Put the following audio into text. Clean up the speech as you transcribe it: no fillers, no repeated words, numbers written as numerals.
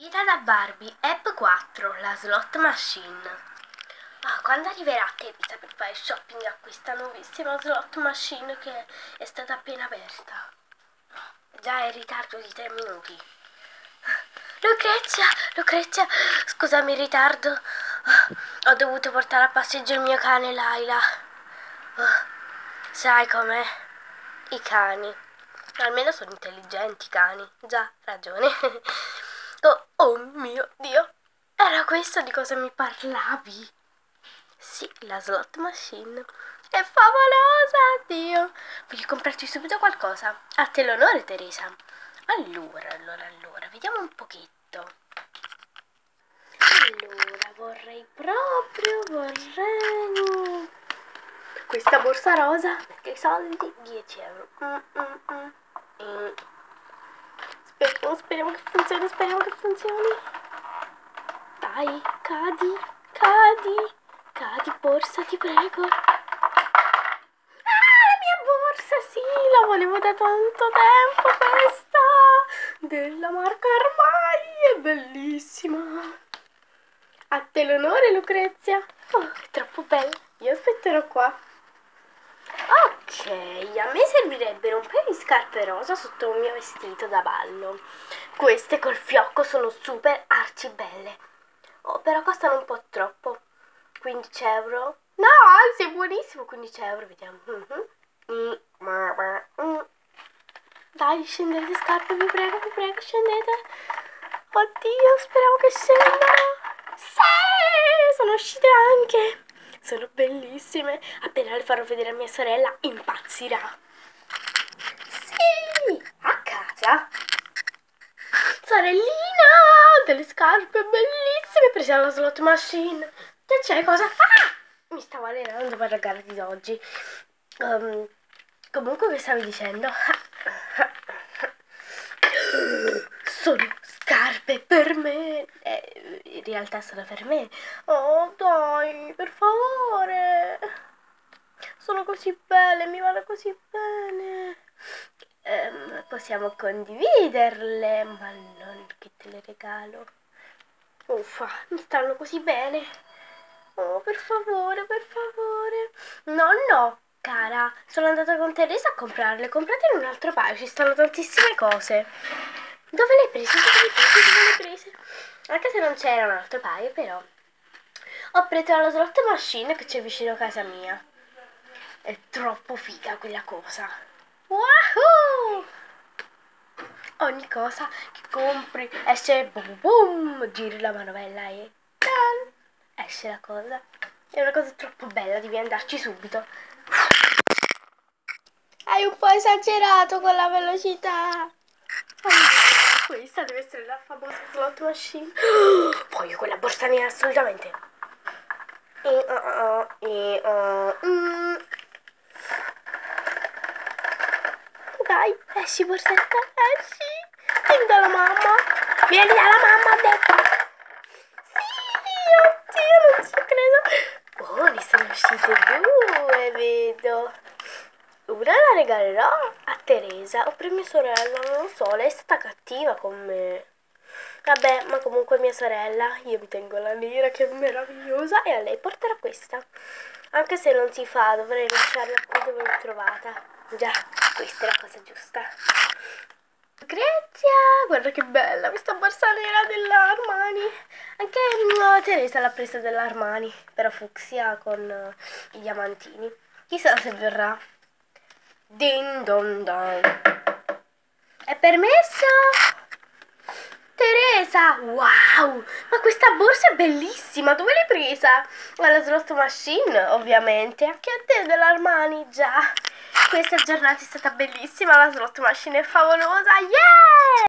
Vita da Barbie, app 4, la slot machine. Quando arriverà a Teresa per fare shopping a questa nuovissima slot machine che è stata appena aperta? Già è in ritardo di 3 minuti. Lucrezia, scusami il ritardo. Ho dovuto portare a passeggio il mio cane Laila. Sai com'è? I cani. Almeno sono intelligenti i cani. Già, ragione. Oh mio Dio, era questo di cosa mi parlavi? Sì, la slot machine. È favolosa, Dio. Voglio comprarti subito qualcosa. A te l'onore, Teresa. Allora, vediamo un pochetto. Allora, vorrei questa borsa rosa, perché i soldi 10 euro. Speriamo che funzioni. Dai, cadi, borsa, ti prego. La mia borsa, sì, la volevo da tanto tempo questa. Della marca Armani, è bellissima. A te l'onore, Lucrezia. È troppo bella, io aspetterò qua. Ok, a me servirebbero un paio di scarpe rosa sotto un mio vestito da ballo. Queste col fiocco sono super arcibelle. Però costano un po' troppo. 15 euro. No, sei buonissimo, 15 euro, vediamo. Dai, scendete scarpe, vi prego, scendete. Oddio, speriamo che scendano. Sì, sono uscite anche. Sono bellissime. Appena le farò vedere a mia sorella, impazzirà. Sì, a casa. Sorellina, delle scarpe bellissime prese alla slot machine. Che c'è? Cosa fa? Mi stavo allenando per la gara di oggi. Comunque, che stavi dicendo? Sono scarpe per me. In realtà sono per me. Oh dai, per favore. Sono così belle, mi vanno così bene. Possiamo condividerle, ma non che te le regalo. Uffa, mi stanno così bene. Oh, per favore. No, cara, sono andata con Teresa a comprarle. Compratene un altro paio, ci stanno tantissime cose. Dove le hai prese? Anche se non c'era un altro paio, però. Ho preso la slot machine che c'è vicino a casa mia. È troppo figa quella cosa. Wahoo! Ogni cosa che compri esce boom boom, giri la manovella e tan, esce la cosa. È una cosa troppo bella, devi andarci subito. Hai un po' esagerato con la velocità. Questa deve essere la famosa slot machine. Voglio quella borsa nera assolutamente. Dai, esci borsetta, esci. Vieni dalla mamma, ho detto. Sì, oddio, non ci credo. Ne sono uscite 2, vedo. Una la regalerò a Teresa o per mia sorella, non lo so, lei è stata cattiva con me. Vabbè, ma comunque mia sorella, io mi tengo la nera che è meravigliosa e a lei porterò questa. Anche se non si fa, dovrei lasciarla qui dove l'ho trovata. Già, questa è la cosa giusta. Grazia, guarda che bella questa borsa nera dell'Armani. Anche Teresa l'ha presa dell'Armani, però fucsia con i diamantini. Chissà se verrà. Din don don. È permesso? Teresa, wow, ma questa borsa è bellissima, dove l'hai presa? Alla slot machine, ovviamente, anche a te dell'Armani, già. Questa giornata è stata bellissima, la slot machine è favolosa, yeah!